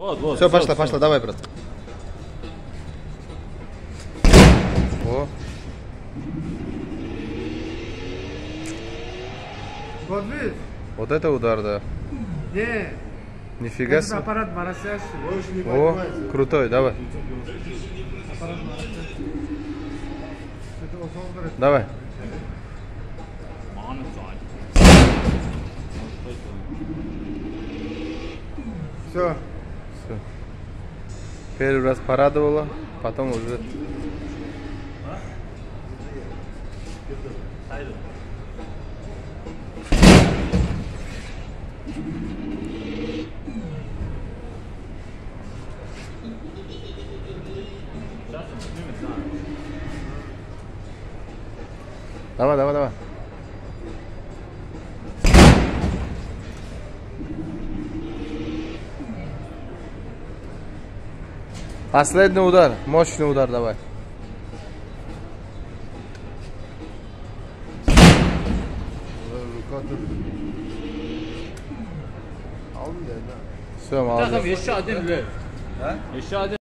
Вот. Все, пошла, давай, брат. О. Вот это удар, да. Нифига себе. О, крутой, давай. Давай. Все. Первый раз порадовало, потом уже. Давай. Последний удар, мощный удар, давай. Все, молодец. Еще один.